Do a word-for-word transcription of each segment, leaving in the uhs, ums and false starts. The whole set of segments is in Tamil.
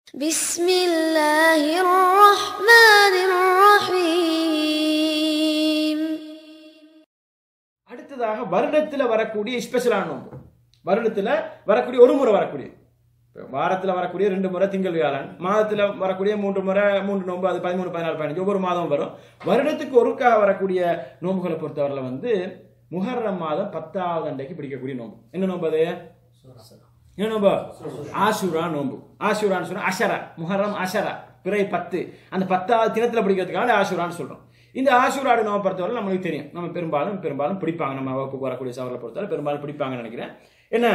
بسم الله الرحمن الرحيم. அடுத்ததாக வருடத்தில் வரக்கூடிய ஸ்பெஷலான நோன்பு. வருடத்தில் வரக்கூடிய ஒரு முறை வரக்கூடிய, வாரத்தில் வரக்கூடிய ரெண்டு முறை திங்கள் வியாழன், மாதத்தில் வரக்கூடிய மூன்று முறை மூன்று நோன்பு, அது பதிமூணு பதினாலு பதினஞ்சு ஒவ்வொரு மாதம் வரும். வருடத்துக்கு ஒருக்காக வரக்கூடிய நோன்புகளை பொறுத்தவரையில் வந்து முஹர்ரம் மாதம் பத்தாவது அன்றைக்கு பிடிக்கக்கூடிய நோன்பு. என்ன நோன்பு அது? என்ன நோன்பு? ஆஷூரா நோன்பு. ஆஷூரான்னு சொன்னா அஷரா, முஹர்ரம் அஷரா, பிறை பத்து, அந்த பத்தாவது தினத்தில் பிடிக்கிறதுக்காக ஆஷூரான்னு சொல்றோம். இந்த ஆஷூராடு நோன்பை பொறுத்தவரை நம்மளுக்கு தெரியும், நம்ம பெரும்பாலும் பெரும்பாலும் பிடிப்பாங்க. நம்ம வகுப்புக்கு வரக்கூடிய சவர்களை பொறுத்தவரை பெரும்பாலும் பிடிப்பாங்கன்னு நினைக்கிறேன். என்ன,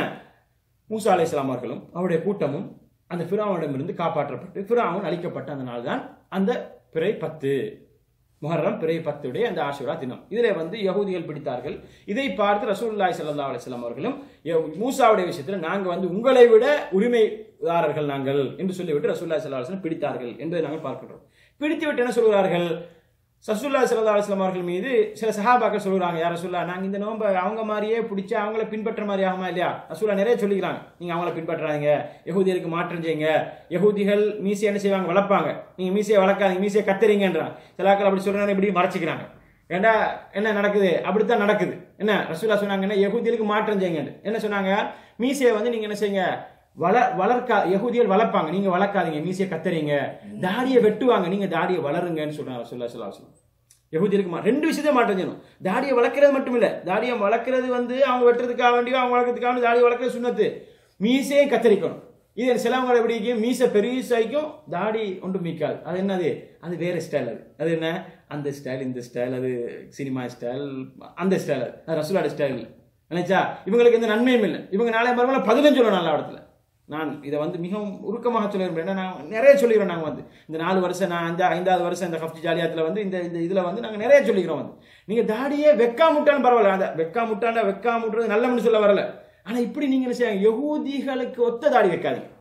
மூசா அலைஹிஸ்ஸலாம் அவர்களும் அவருடைய கூட்டமும் அந்த ஃபிரௌனிடமிருந்து காப்பாற்றப்பட்டு ஃபிரௌன் அழிக்கப்பட்ட அந்த நாள் தான் அந்த பிறை பத்து, முஹர்ரம் பிறை பத்துடைய அந்த ஆஷூரா தினம். இதில் வந்து யகூதிகள் பிடித்தார்கள். இதை பார்த்து ரசூலுல்லாஹி ஸல்லல்லாஹு அலைஹி வஸல்லம் அவர்களும் மூசாவுடைய விஷயத்தில் நாங்கள் வந்து உங்களை விட உரிமைதாரர்கள் நாங்கள் என்று சொல்லிவிட்டு ரசூலுல்லாஹி ஸல்லல்லாஹு அலைஹி வஸல்லம் பிடித்தார்கள் என்பதை நாங்கள் பார்க்கின்றோம். பிடித்துவிட்டு என்ன சொல்கிறார்கள்? ரசூலுல்லாஹி ஸல்லல்லாஹு அலைஹி வஸல்லம் அவர்கள் மீது சில சஹாபாக்கள் சொல்கிறாங்க, யார் ரசூலுல்லாஹ், நாங்கள் இந்த நோன்பை அவங்க மாதிரியே பிடிச்சி அவங்கள பின்பற்ற மாதிரி ஆகுமா இல்லையா? ரசூலுல்லாஹ் நிறைய சொல்லிக்கிறாங்க, நீங்கள் அவங்கள பின்பற்றாதீங்க, யகூதிகளுக்கு மாற்றம் செய்யுங்க, யகூதிகள் மீசை என்ன செய்வாங்க, வளர்ப்பாங்க, நீங்கள் மீசையை வளர்க்காதீங்க, மீசையை கத்தறீங்கன்றாங்க. சிலாக்கள் அப்படி சொல்றாங்க, இப்படி மறைச்சிக்கிறாங்க. ஏண்டா என்ன நடக்குது? அப்படித்தான் நடக்குது. என்ன ரசூலுல்லாஹ் சொன்னாங்க, என்ன யகூதிகளுக்கு மாற்றம் செய்யுங்க. என்ன சொன்னாங்க? மீசையை வந்து நீங்க என்ன செய்யுங்க, வள வளர்க்கா யகூதிகள் வளர்ப்பாங்க, நீங்க வளர்க்காதீங்க, மீசையை கத்தறீங்க. தாடியை வெட்டுவாங்க, நீங்க தாடியை வளருங்கன்னு சொல்றாங்க ரசூலுல்லாஹி ஸல்லல்லாஹு அலைஹி வஸல்லம். யகூதிகளுக்கு ரெண்டு விஷயத்தை மாற்றம் செய்யணும். தாடியை வளர்க்கறது மட்டும் இல்ல, தாடியை வளர்க்கறது வந்து அவங்க வெட்டுறதுக்காக வேண்டியோ அவங்க வளர்க்கறதுக்காக வேண்டிய தாடியை வளர்க்கறது சுன்னத்து, மீசையை கத்தரிக்கணும். இது சிலவங்களை எப்படி மீசை பெருசாய்க்கும், தாடி ஒன்றும் மீக்காது. அது என்னது? அது வேற ஸ்டைல். அது அது என்ன? அந்த ஸ்டைல், இந்த ஸ்டைல், அது சினிமா ஸ்டைல், அந்த ஸ்டைல், அது ரசூலுல்லாஹி ஸ்டைல் நினைச்சா இவங்களுக்கு எந்த நன்மையும் இல்லை. இவங்க நாளை மறுபடியும் பதினஞ்சு சொல்லணும் நல்ல இடத்துல. நான் இதை வந்து மிகவும் உருக்கமாக சொல்லிடுறேன். ஏன்னா நான் நிறைய சொல்லிக்கிறோம். நாங்கள் வந்து இந்த நாலு வருஷம், நான் இந்த ஐந்தாவது வருஷம் இந்த ஹஃப்ஜி ஜாலியாத்தில் வந்து இந்த இந்த இதில் வந்து நாங்கள் நிறைய சொல்லிக்கிறோம். வந்து நீங்கள் தாடியே வெக்கா முட்டான்னு பரவாயில்ல, அந்த வெக்கா முட்டாண்டா வெக்கா முட்டுறது நல்லவன்னு சொல்ல வரல. ஆனால் இப்படி நீங்கள் என்ன செய்ய, யகூதிகளுக்கு ஒத்த தாடி வைக்காதீங்க.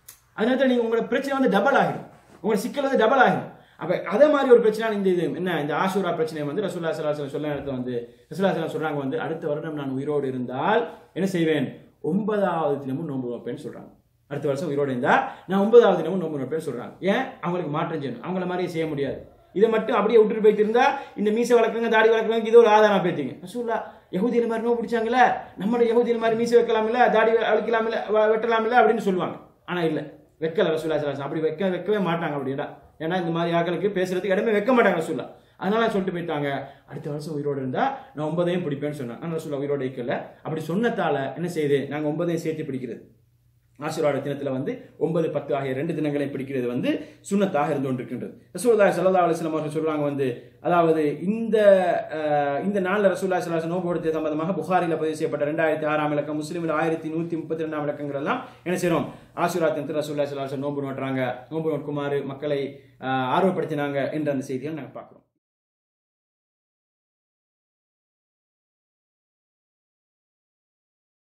அதனால நீங்கள் உங்களோட பிரச்சனை வந்து டபுள் ஆகிடும், உங்களோட சிக்கல் வந்து டபுள் ஆகிடும். அப்போ அதே மாதிரி ஒரு பிரச்சனை இந்த இது என்ன, இந்த ஆஷூரா பிரச்சனை வந்து ரசூலுல்லாஹி ஸல்லல்லாஹு அலைஹி வஸல்லம் சொல்ல இடத்துல வந்து ரசூலுல்லாஹி ஸல்லல்லாஹு சொல்றாங்க வந்து அடுத்த வருடம் நான் உயிரோடு இருந்தால் என்ன செய்வேன், ஒன்பதாவது தினமும் நோன்பு வைப்பேன்னு சொல்றாங்க. அடுத்த வருஷம் உயிரோடு இருந்தா நான் ஒன்பதாவது தினமும் நோன்பு வைப்பேன்னு சொல்றாங்க. ஏன்? அவங்களுக்கு மாற்றம் செய்யணும், அவங்கள மாதிரியே செய்ய முடியாது. இதை மட்டும் அப்படியே விட்டுட்டு போயிட்டு இருந்தா இந்த மீசை வளர்க்குறவங்க தாடி வளர்க்குறவங்க இது ஒரு ஆதாரம் பேத்தீங்க. ரசூலுல்லாஹ் யகூதிகள் மாதிரி நோன்பு பிடிச்சாங்களே, நம்மளோட யகூதிகள் மாதிரி மீசை வைக்கலாம் இல்ல, தாடி அழிக்கலாம் இல்ல, வெட்டலாம் இல்ல அப்படின்னு சொல்லுவாங்க. ஆனா இல்ல, வைக்கல ரசூலுல்லாஹி ஸல்லல்லாஹு அலைஹி வஸல்லம். அப்படி வைக்க வைக்கவே மாட்டாங்க. அப்படின்னா ஏன்னா இந்த மாதிரி ஆட்களுக்கு பேசுறதுக்கு இடமே வைக்க மாட்டாங்க ரசூலுல்லாஹ். அதனால சொல்லிட்டு போயிட்டாங்க, அடுத்த வருஷம் உயிரோடு இருந்தா நான் ஒன்பதையும் பிடிப்பேன்னு சொன்னாங்க. ஆனால் ரசூலுல்லாஹ் உயிரோடு வைக்கல. அப்படி சொன்னதால என்ன செய்யுது, நாங்கள் ஒன்பதையும் சேர்த்து பிடிக்கிறது. ஆஷூரா தினத்தில் வந்து ஒன்பது பத்து ஆகிய ரெண்டு தினங்களை பிடிக்கிறது வந்து சுன்னத்தாக இருந்து கொண்டிருக்கின்றது. ரசூலுல்லாஹி ஸல்லல்லாஹு அலைஹி வஸல்லம் அவர்கள் சொல்றாங்க வந்து, அதாவது இந்த இந்த நாளில் ரசூலுல்லாஹி ஸல்லல்லாஹு அலைஹி வஸல்லம் நோன்பு எடுத்தது சம்பந்தமாக புகாரில் பதிவு செய்யப்பட்ட ரெண்டாயிரத்தி ஆறாம் இலக்கம், முஸ்லிமில் ஆயிரத்தி நூத்தி முப்பத்தி ரெண்டாம் இலக்கங்கள் எல்லாம் என்ன செய்யறோம், ஆஷூரா தினத்தில் ரசூலுல்லாஹி ஸல்லல்லாஹு அலைஹி வஸல்லம் நோன்பு நோட்டுறாங்க, நோன்பு நோக்குமாறு மக்களை ஆர்வப்படுத்தினாங்க என்ற அந்த செய்தியை நாங்கள் பார்க்கிறோம்.